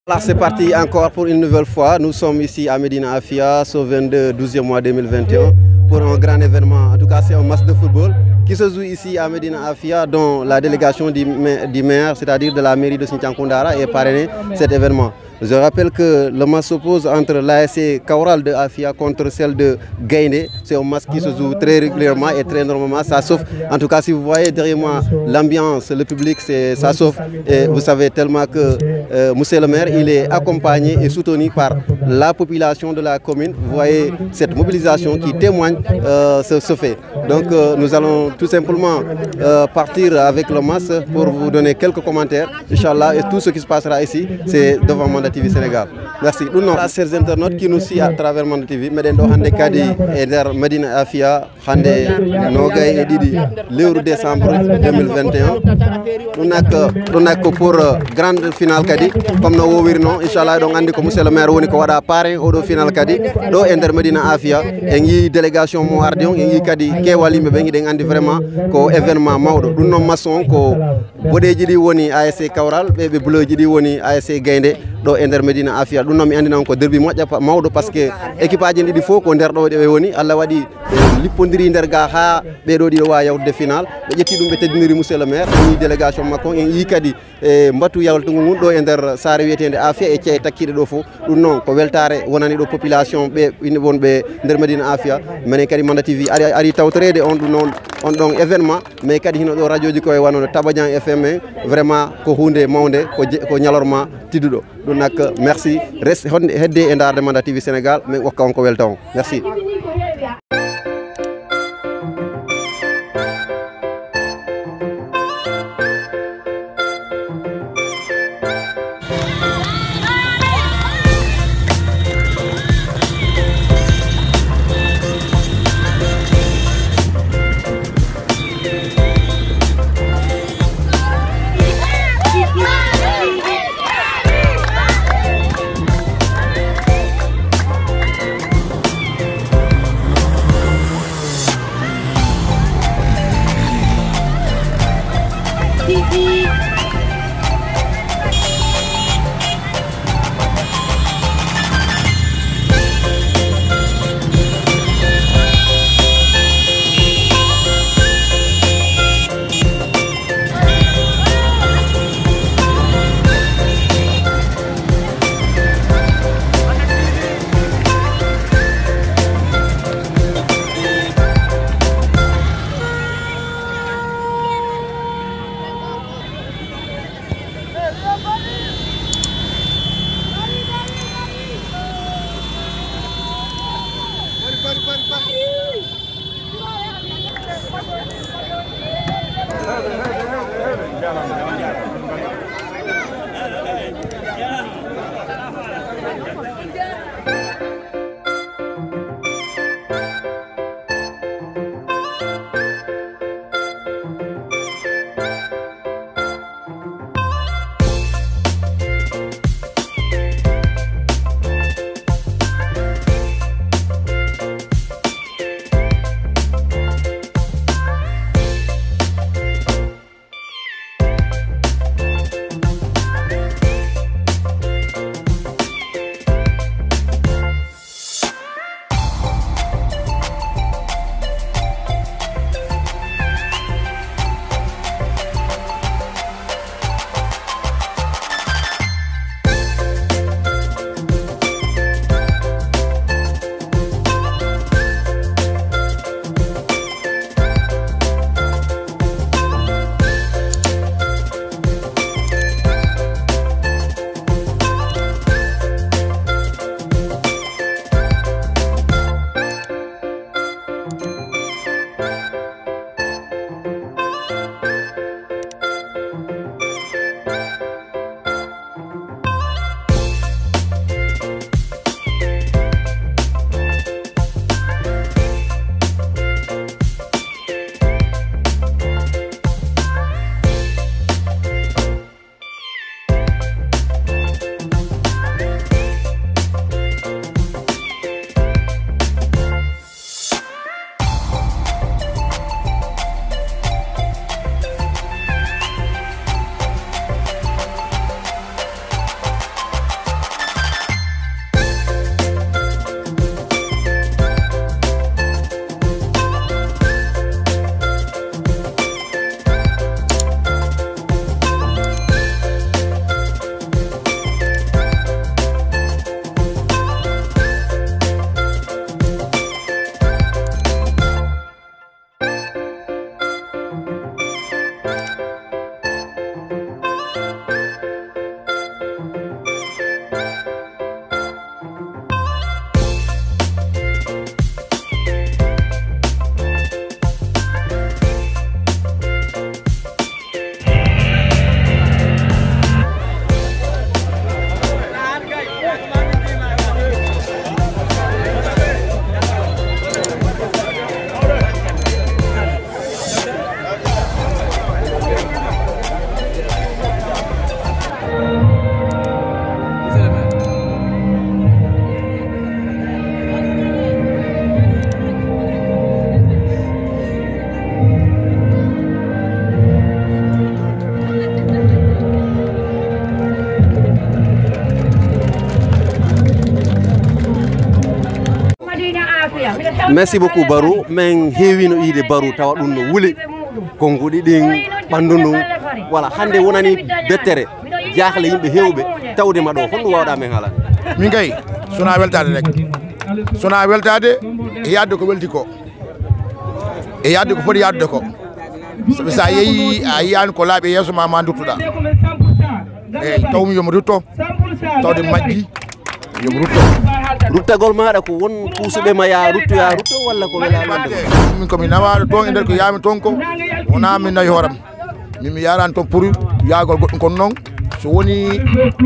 Là, c'est parti encore pour une nouvelle fois. Nous sommes ici à Médina Afia, ce 12e mois 2021, pour un grand événement. En tout cas, c'est un match de football qui se joue ici à Médina Afia, dont la délégation du maire, c'est-à-dire de la mairie de Sinthiang Koundara, est parrainé cet événement. Je rappelle que le match s'oppose entre l'ASC Kaoural de Afia contre celle de Galle. C'est un match qui se joue très régulièrement et très normalement. Ça sauve. En tout cas, si vous voyez derrière moi l'ambiance, le public, ça sauve. Et vous savez tellement que monsieur le maire, il est accompagné et soutenu par la population de la commune. Vous voyez cette mobilisation qui témoigne ce fait. Donc nous allons tout simplement partir avec le match pour vous donner quelques commentaires. Inch'Allah, et tout ce qui se passera ici, c'est devant Manda TV Sénégal. Merci. Nous sommes chers internautes qui nous suivent à travers Manda TV. Mais nous avons kadi et der Médina Afia, hande nogay et didi le décembre 2021. Nous avons pour grande finale kadi comme nous wowirno Inch'Allah donc andi ko monsieur le maire woni ko wada parrain odo finale kadi do e der Médina Afia e ngi délégation mo ardi on e ngi kadi kewali be ngi den andi vraiment ko événement mawdo dum non maçon ko bodeji di woni ASC Kaoural be bleuji di woni ASC Gaynde do e der Médina Afia dum non mi andi non ko derby moƴƴa mawdo parce que équipe aji ɗiɗi fof ko der ɗo de woni Allah wadi lippondiri der ga ha be do di wa yawde final be jetti dum be teddiniri monsieur le maire ni délégation makko en yi kadi e mbatu yawltungu ngun do e der saare wietende Afia e cey takkide do fo dum non ko weltare wonani do population be wonbe der Médina Afia menen kadi Manda TV ari tawtorede on dum non on don événement mais kadi hino do radio ji ko e wanono Tabadian FM vraiment ko hunde mawnde ko nyalorma tiddudo dum nak merci reste hedde e darde Manda TV Sénégal mais wakka on ko welta on merci. Merci beaucoup Barou. Men heewino ide Barou tawa ɗum no wuli konguɗi ɗin ɓandu ndun voilà hande wonani bettere jaahle yimɓe hewɓe tawde ma ɗo honɗum wawɗa men haalande min kay sona weltade rek sona weltade e yadde ko welti ko e yadde ko foti yadde ko sabi sa yeeyi a yiyani ko laaɓe yeeso ma duttuɗa eyyi tawmi yomo rutto tawde majji yomo rutto ruttagol maɗa ko won kuusuɓe ma ya rutto walla ko welaɗo min komi nawaɗo toon e nder ko yami toon ko wona min nawi hooram min yarani toon pour yaagol goɗɗum kono noon so woni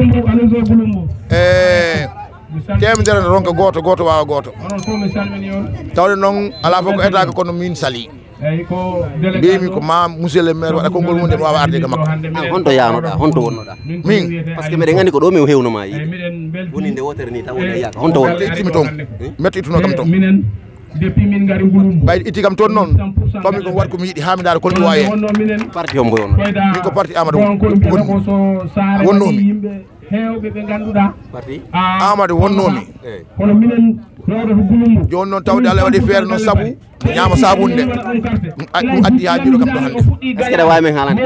temedere ronka goto wawa goto tawde noon ala fof ko etaka kono min sali mbimi ko ma monsieur le maire waɗa konngol mum nde wawa arde ga makko honto yanoɗa honto wonnoɗa min par ce que meɗen gandi ko ɗo min hewnoma yiide woni nde wotere ni taw woni yaka honto wonno ittimi toon metto ittuno kam toon ɓayde itti kam toon noon tomi ko waɗi komi yiiɗi ha mi daara kolɗi wawi hen parti hombo wonno min ko parti Amadou wonnomi Amadou wonnomi joni noon tawde Allah waɗi feere noon saabu ñaama sabunde ɗum addi ha juuɗo kam ɗo hande est ce que ɗa wawi men haalande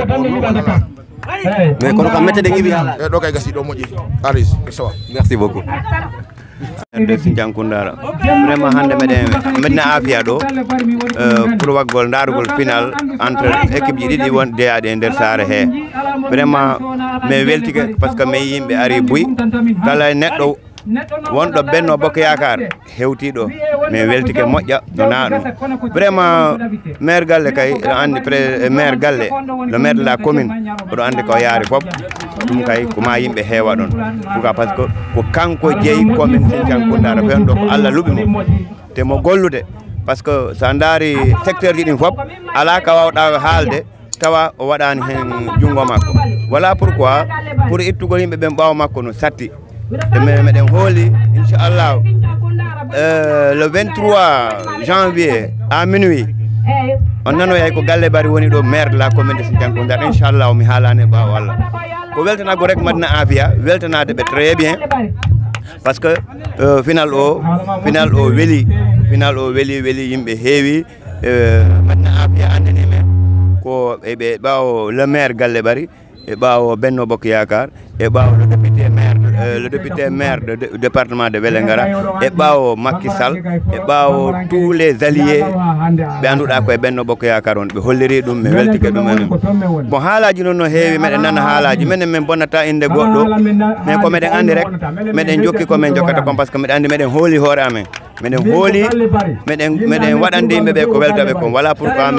mais kono kam mette ɗe iwi haala e ɗo kay gasi ɗo moƴƴi aris sawa merci beaucoup de Sinthiang Koundara vraiment hande Médina afia ɗo pour waggol darugol final entre équipe ji ɗiɗi won deyaɗe e nder saare he vraiment mi weltike par ce que mi yimɓe ari buy kala neɗɗo wonɗo Benno Bokk Yakar hewtiɗo mi weltike moƴƴa dona ɗum vraiment maire galle kay ɗo andi maire galle le maire de la commune oɗo andi ko yaari foof ɗum kay koma yimɓe heewa ɗon pourquoi par ce que ko kanko jeeyi commune Sinthiang Koundara fen ɗo ko Allah luɓi mo te mo gollude par ce que sa daari secteur ji ɗin foof ala ka wawɗa haalde tawa o waɗani hen junngo makko voilà pourquoi pour ittugol yimɓe ɓen ɓaawa makko no satti meɗen hooli inchallah le 23 janvier à minuit on nanoyay ko Galle Barry woni ɗo maire de la commune de Sinthiang Koundara inchallah mi haalani ɓaawo Allah ko weltanago rek Médina afia weltanade ɓe très bien par ce que final o weeli yimɓe heewi Médina afia andini men ko eɓe ɓaawo le maire Galle Barry e ɓaawo Benno Bokk Yakar e ɓaawo le député maire du département de Vélingara e ɓaawo Macky Sall e ɓaawo tous les alliés ɓe annduɗa koye Benno Bokk Yakar on ɓe holliri ɗum mi weltike ɗum enen bon haalaji noon no heewi meɗen nana haalaji minen min bonnata inde goɗɗo mais ko meɗen andi rek meɗen jokki komin jokkata kon par ce que meɗen andi meɗen hooli hoore amen meɗen hooli meɗen waɗande yimɓeɓe ko weltaɓe kon voilà pourquoi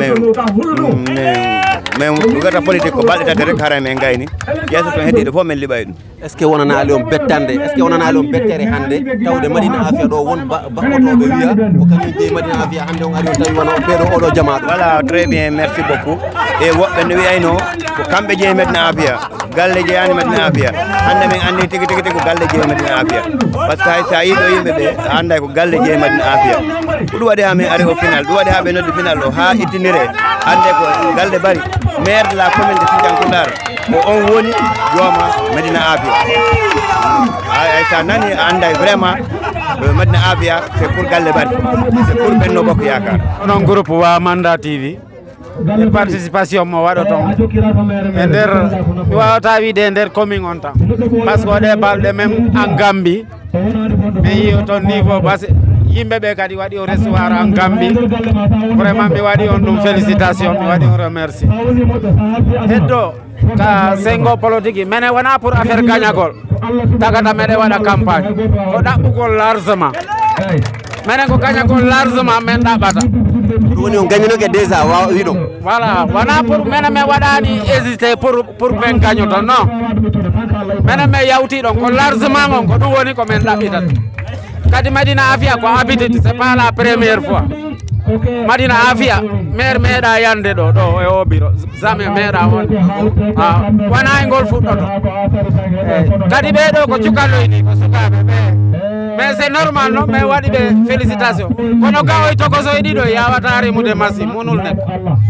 mais gata politique ko balɗe tati rek hara men gayni yeeso toon heeɗiɗo fof min liɓay ɗum est ce que wonanali on bettande est ce que wonanali on bettere hande tawde Médina afia ɗo won bakkotoɓe wiya ko kañum jeeyi Médina afia hande on ari on tawi wona ɓeɗo oɗo jamaɗo voilà très bien merci beaucoup e woɓɓe no wiyayno ko kamɓe jeeyi Médina afia galle jeeyani Médina afia hande min andi tigui ko galle jeeyi Médina afia par ce que hay sa yiiɗo yimɓeɓe anday ko galle jeeyi Médina afia ko ɗum waɗi ha min ari au final ɗum waɗi ha ɓe noddi final o ha ittinire ande ko Galle Barry maire de la commune de Sinthiang Koundara ko on woni jooma Médina afia ay sa nani anday vraiment Médina afia c'est pour Galle Barry c'est pour Benno Bokk Yakar onon groupe wa Manda TV e participation mo waɗo toon e nder mi wawata wiide e nder commune on tan par ce que oɗe balɗe même en Gambie mi yi toon niveau base yimɓeɓe kadi waɗi o recevoir en Gambie vraiment mi waɗi on ɗum félicitation mi waɗi on remercie heddo ka sengo politique mene wona pour affaire gagnagol tagata meɗe waɗa campagne ko ɗaɓɓugol largement menen ko gagnagol largement men ɗaɓɓata ɗum woni on gagninoke déjà wi ɗum voilà wona pour menen min waɗani hésité pour min gagnoto non menen min yawti ɗon ko largement on ko ɗum woni ko min ɗaɓɓitata kadi Médina afia ko habitude c'est pas la première fois Médina afia maire meeɗa yande ɗo e o bureau jamais meeɗa on wona e ngol fuɗɗoto kadi ɓeɗo ko cukalloyni ko sukaɓe ɓe mais c'est normal non mais waɗi ɓe félicitation kono ga oy tokosoye ɗiɗo yawata remude machine munul nek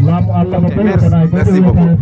merci beaucoup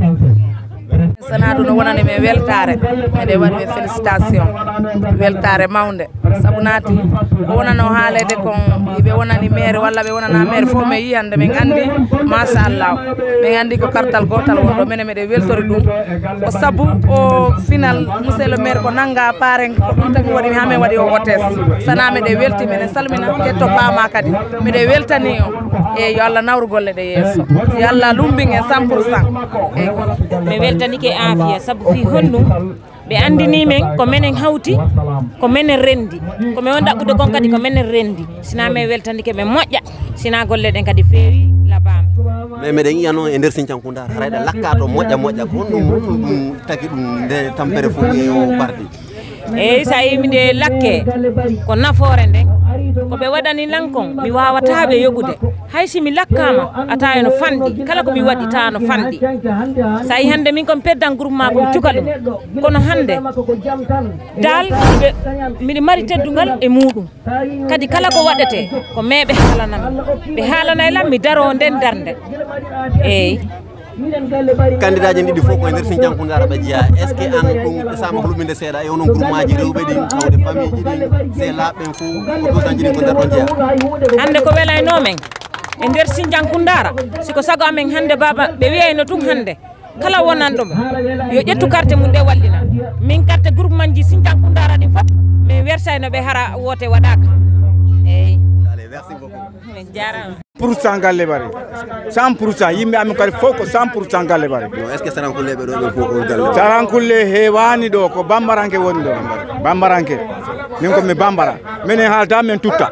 sana ɗum no wonani men weltare eɗe waɗi ɓe félicitation weltare mawde sabu naati o wonano haalede kon ɓe wonani maire walla ɓe wonana maire fof mi yi hannde min anndi machallah min anndi ko kartal gotal wonɗo minen miɗe weltori ɗum o sabu o final monsieur le maire ko nanga parrain ko ɗum tagi waɗi ha min waɗi o hôtesse sana miɗe welti minen salmina ketto paama kadi miɗe weltani o e yo Allah nawru golle ɗe yeeso yo Allah lumbin en 100% eyyi mi weltanike afia sabu fi honɗum ɓe andini men ko menen hawti ko menen rendi ko min won ɗaɓɓude gon kadi ko menen rendi sina min weltanike ɓe moƴƴa sina golle ɗen kadi feewi labama mais meɗen yiya noon e nder Sinthiang Koundara harayɗa lakka to moƴƴa ko ɗum tagi ɗum nde tampere fof e o parti eyyi sa yimi nde lakke ko nafoore nden ko ɓe waɗani lankon mi wawataɓe yoɓude haysi mi lakkama ata eno fanɗi kala komi waɗi ta no fanɗi sa yi hande min komi perdan groupement komi cuka ɗum kono hande dal miɗe mari teddugal e muɗum kadi kala ko waɗete ko meɓe haalanami ɓe haalanay lam mi daro nden darde eyyi candidat ji ɗiɗi fof koye nder Sinthiang Koundara ɓe jeeya est ce que an ɗum sama hluɓinde seeɗa e onon groupement ji rewɓe ɗin tawde famille ji ɗin se laaɓen fof opposant ji ɗin ko nder ɗon jeeya hande ko welaynomen e nder Sinthiang Koundara siko sago amen hande baba ɓe wiyayno tun hande kala wonanɗomo yo ƴettu carte mum ɗe wallina min carte groupement ji Sinthiang Koundara ɗin fof min wersayno ɓe hara woote waɗaka eyyi merci beaucoup min jarama % Galle Barry 100% yimɓe amin kadi fof ko 100% Galle Barry est ce que sarankulle ɓe ɗo ɓe fof ko galle sarankulle heewani ɗo ko bambaranke woni ɗo bambaranke min komi bambara minen haalta min tutta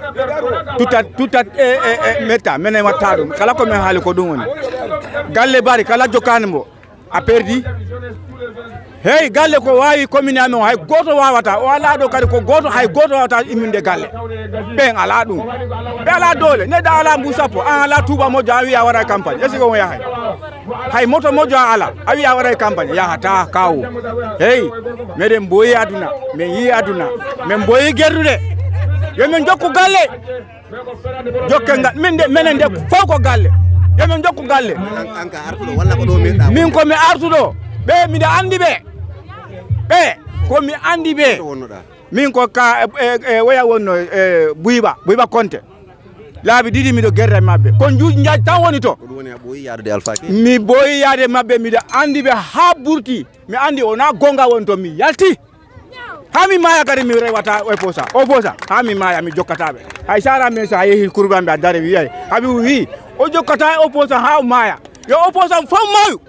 metta minen watta ɗum kala komin haali ko ɗum woni Galle Barry kala jokkani mbo a perdi hey galle ko wawi commune amen hay goto wawata o ala ɗo kadi ko goto hay goto wawata imminde galle ɓen ala ɗum ɓe ala dole neɗɗo ala mbu sappo an ala tuuba moƴƴo a wiya waɗa campagne est ce que on yahay hay moto moƴƴo a ala a wiya waɗa campagne yahata kawo hey meɗen boyi aduna min yi aduna min boyi gerdude yomin jokku galle jokkengal min de minen de fof ko galle yomin jokku galle min komi artuɗo ɓe miɗe andi ɓe komi andi ɓe min ko ka waya wonno buyba konte laabi ɗiɗi miɗo guerre mabɓe kon juuji jaji tan woni to mi boyi yaade mabɓe miɗo andi ɓe ha ɓurti mi andi wona gonga woni to mi yalti ha mi maya kadi mi rewata oposa ha mi maya mi jokkataɓe hay sara min sa yeehi kurbanɓe a daari wiyay haɓi wi o jokkata oposa ha maya yo oposa fof mayu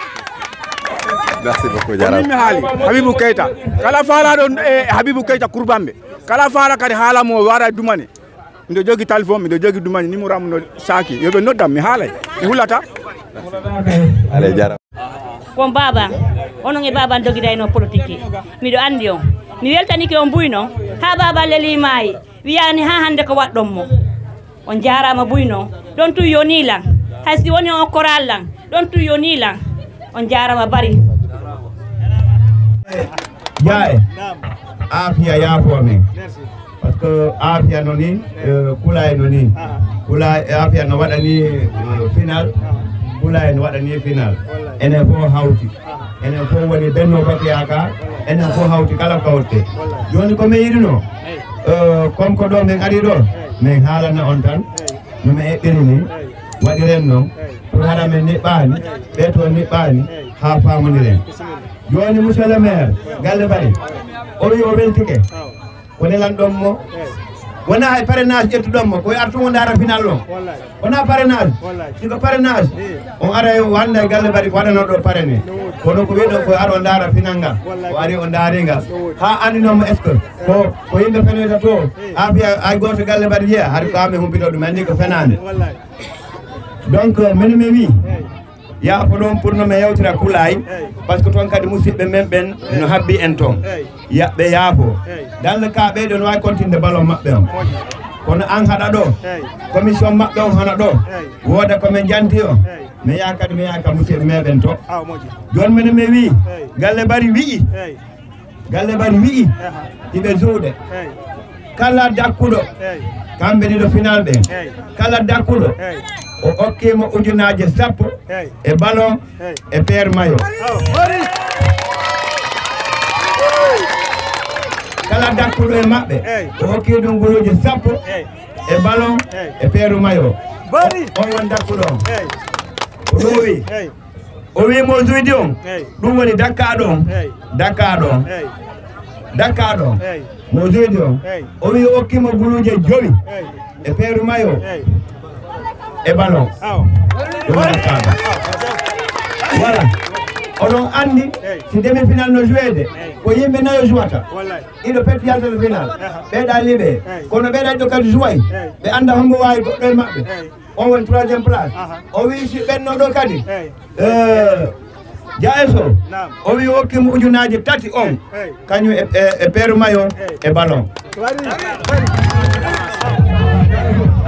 merci beaucoup jarama mi haali Habibou Keita kala faalaɗo Habibou Keita kurbamɓe kala faala kadi haalamo waɗa dumani miɗo jogi téléphone miɗo jogi dumani numéro am no saki yoɓe noddam mi haalay mi hulata allez jarama kon baba onon e baba dogidayno politique miɗo andi on mi weltanike on buyno ha baba leli maayi wiyani ha hande ko waɗɗonmo on jarama buyno ɗon tu yonilan haysi woni on korallan ɗon tu yonilan on jarama Barry yaye afia yaafo men par ce que afia no ni kula no ni kula afia no waɗani final kula no waɗani final enen fof hawti enen fof woni benno bakiyaka enen fof hawti kala kawte joni ko min yiɗino comme ko ɗo min ari ɗo min haalana on tan nomi eɓɓiri ni waɗiren noon pour haɗa men niɓɓani ɓe to niɓɓani ha famodiren joni monsieur le maire Galle Barry o wi o weltike ko nelanɗon mo wona hay parrainage ƴettuɗon koye artugo dara final o wona parrainage siko parrainage on ara wanda Galle Barry ko waɗanoɗo parrainé kono ko wiɗo koye ar o dara final ngal o ari o daarigal ha andinomo est ce que ko yimɓe fenoyta to afia hay goto Galle Barry jeeya haade ko ame humpito ɗum andi ko fenade donc minen mi wi yaafo ɗon pour no mi yewtira kulay par ce que toon kadi musidɓe men ɓen no habbi en toon ɓe yaafo dans le cas ɓeyɗo no wawi continde ballon maɓɓe on kono an haɗa ɗo commission maɓɓe on hana ɗo wooda komin janti o mi yaha kadi mi yaha ka musidɓe meɗen to joni minen mi wi Galle Barry wi'i hiɓe juuɗe kala dakkuɗo kamɓe ɗiɗo final ɓen kala dakkuɗo o hokkima ujunaje 10 e ballon e paire maillot kala dakkuɗo e maɓɓe o hokki ɗum guluuje 10 e ballon e peeru mayo on woni dakkuɗo on o ɗowi o wimo juydi on ɗum woni dakkaɗo on dakkaɗo on mo juydi on o wi o hokkimo guluuje 5 e peeru mayo e ballon ɗum dakkaɗo voilà oɗon andi si demi final no jouede ko yimɓe nayo jouata ɗiɗo peti yaltata final ɓeeɗa liɓe kono ɓeeɗa ɗo kadi jouway ɓe anda hombo wawi goɗɗo e maɓɓe on woni 3e place o wi si ɓenno ɗo kadi Jaiso o wi hokkimo ujunaje 3 on kañum e peeru mayo e ballon